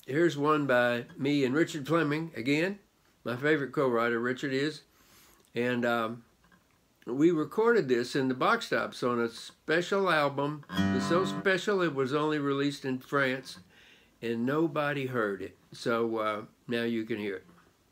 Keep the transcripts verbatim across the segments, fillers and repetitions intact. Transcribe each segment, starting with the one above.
here's one by me and Richard Fleming, again, my favorite co-writer, Richard is. And um, we recorded this in the BoxTops on a special album. It was so special it was only released in France, and nobody heard it. So uh, now you can hear it.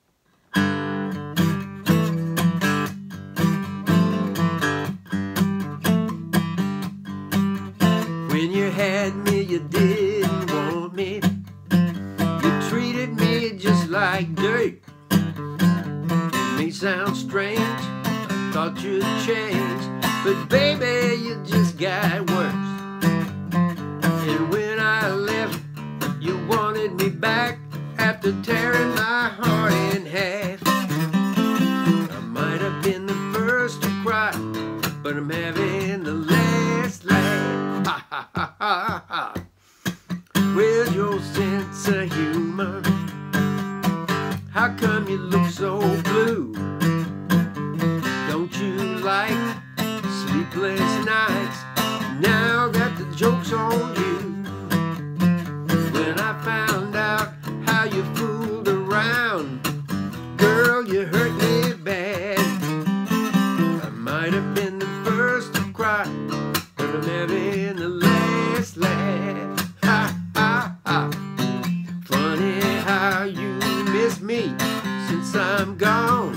When you had me, you didn't want me. You treated me just like dirt. It may sound strange, I thought you'd change, but baby, you just got worse. And when I left, you wanted me back after tearing my heart in half. I might have been the first to cry, but I'm having the last laugh. Ha ha ha ha ha. With your sense of humor, how come you look so blue? Don't you like sleepless nights now that the joke's on you? When I found out how you fooled around, girl, you hurt me bad. I might have been the first to cry, but I'm having the last laugh. Ha ha ha. Funny how you miss me since I'm gone.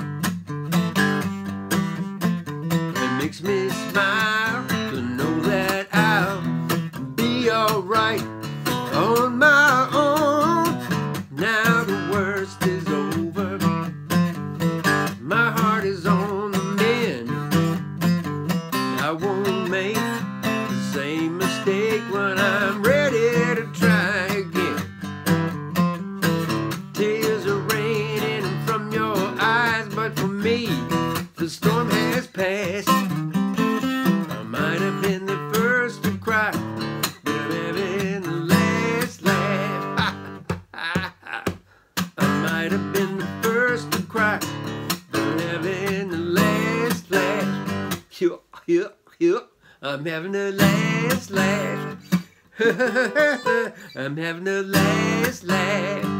It makes me smile to know that I'll be alright on my own. Now the worst is over, my heart is on the mend. I won't make the same mistake when I'm ready to try again. Tears are raining from your eyes, but for me, the storm has passed. I might have been the first to cry, but I'm having the last laugh. Ha, ha, ha. I might have been the first to cry, but I'm having the last laugh. Yeah, yeah, yeah. I'm having the last laugh. I'm having the last laugh.